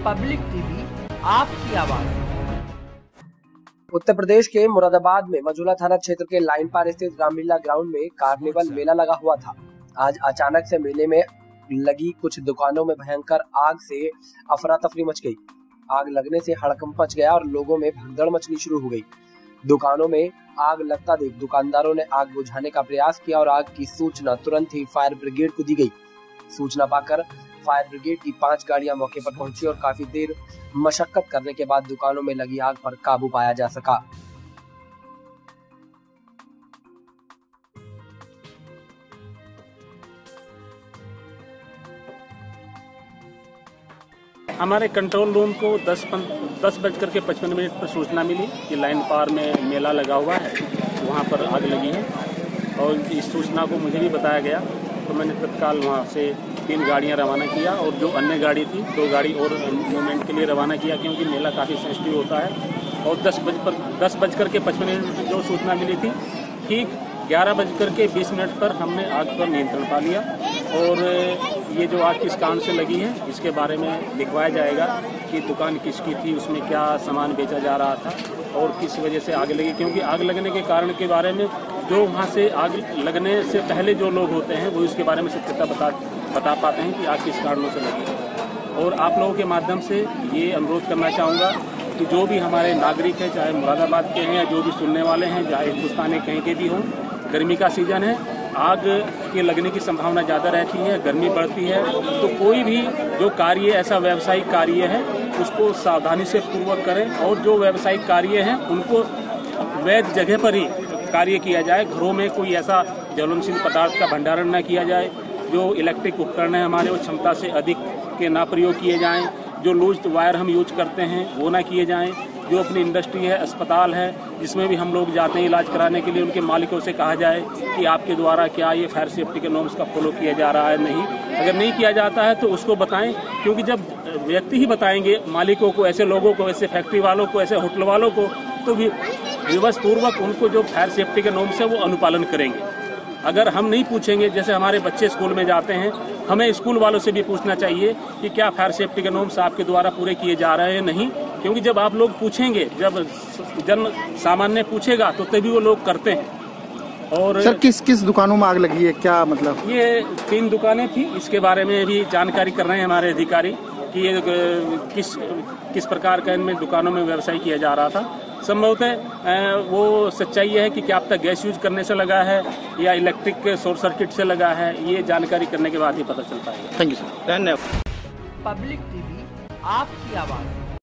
Public TV, आपकी आवाज। उत्तर प्रदेश के मुरादाबाद में मझौला थाना क्षेत्र के लाइन पार स्थित रामलीला ग्राउंड में कार्निवल मेला लगा हुआ था। आज अचानक से मेले में लगी कुछ दुकानों में भयंकर आग से अफरा तफरी मच गई। आग लगने से हड़कंप मच गया और लोगों में भगदड़ मचनी शुरू हो गई। दुकानों में आग लगता देख दुकानदारों ने आग बुझाने का प्रयास किया और आग की सूचना तुरंत ही फायर ब्रिगेड को दी गई। सूचना पाकर फायर ब्रिगेड की 5 गाड़ियां मौके पर पहुंची और काफी देर मशक्कत करने के बाद दुकानों में लगी आग पर काबू पाया जा सका। हमारे कंट्रोल रूम को 10:55 पर सूचना मिली कि लाइन पार में मेला लगा हुआ है, वहाँ पर आग लगी है। और इस सूचना को मुझे भी बताया गया तो मैंने तत्काल वहाँ से 3 गाड़ियाँ रवाना किया और जो अन्य गाड़ी थी 2 गाड़ी और मूवमेंट के लिए रवाना किया, क्योंकि मेला काफ़ी सेंसिटिव होता है। और 10:55 जो सूचना मिली थी, ठीक 11:20 पर हमने आग पर नियंत्रण पा लिया। और ये जो आग किस कारण से लगी है इसके बारे में दिखवाया जाएगा कि दुकान किसकी थी, उसमें क्या सामान बेचा जा रहा था और किस वजह से आग लगी। क्योंकि आग लगने के कारण के बारे में जो वहाँ से आग लगने से पहले जो लोग होते हैं वो इसके बारे में सत्यता बता पाते हैं कि आग किस कारणों से लगी है। और आप लोगों के माध्यम से ये अनुरोध करना चाहूँगा कि जो भी हमारे नागरिक हैं, चाहे मुरादाबाद के हैं या जो भी सुनने वाले हैं, चाहे हिंदुस्तान में कहीं के भी हों, गर्मी का सीजन है, आग के लगने की संभावना ज़्यादा रहती है, गर्मी बढ़ती है। तो कोई भी जो कार्य ऐसा व्यवसायिक कार्य है उसको सावधानी से पूर्वक करें और जो व्यवसायिक कार्य हैं उनको वैध जगह पर ही कार्य किया जाए। घरों में कोई ऐसा ज्वलनशील पदार्थ का भंडारण न किया जाए। जो इलेक्ट्रिक उपकरण हैं हमारे वो क्षमता से अधिक के ना प्रयोग किए जाएँ। जो लूज्ड वायर हम यूज करते हैं वो ना किए जाएँ। जो अपनी इंडस्ट्री है, अस्पताल है, जिसमें भी हम लोग जाते हैं इलाज कराने के लिए, उनके मालिकों से कहा जाए कि आपके द्वारा क्या ये फायर सेफ्टी के नॉर्म्स का फॉलो किया जा रहा है। नहीं, अगर नहीं किया जाता है तो उसको बताएं, क्योंकि जब व्यक्ति ही बताएंगे मालिकों को, ऐसे लोगों को, ऐसे फैक्ट्री वालों को, ऐसे होटल वालों को, तो विवश पूर्वक उनको जो फायर सेफ्टी के नॉर्म्स है वो अनुपालन करेंगे। अगर हम नहीं पूछेंगे, जैसे हमारे बच्चे स्कूल में जाते हैं, हमें स्कूल वालों से भी पूछना चाहिए कि क्या फायर सेफ्टी के नॉर्म्स आपके द्वारा पूरे किए जा रहे हैं। नहीं, क्योंकि जब आप लोग पूछेंगे, जब जन सामान्य पूछेगा तो तभी वो लोग करते हैं। और सर किस दुकानों में आग लगी है, क्या मतलब? ये 3 दुकानें थी, इसके बारे में भी जानकारी कर रहे हैं हमारे अधिकारी कि ये किस प्रकार का इनमें दुकानों में व्यवसाय किया जा रहा था। संभवतः वो सच्चाई है कि क्या अब तक गैस यूज करने से लगा है या इलेक्ट्रिक शॉर्ट सर्किट से लगा है, ये जानकारी करने के बाद ही पता चल पाएगा। थैंक यू सर, धन्यवाद। पब्लिक टीवी, आपकी आवाज।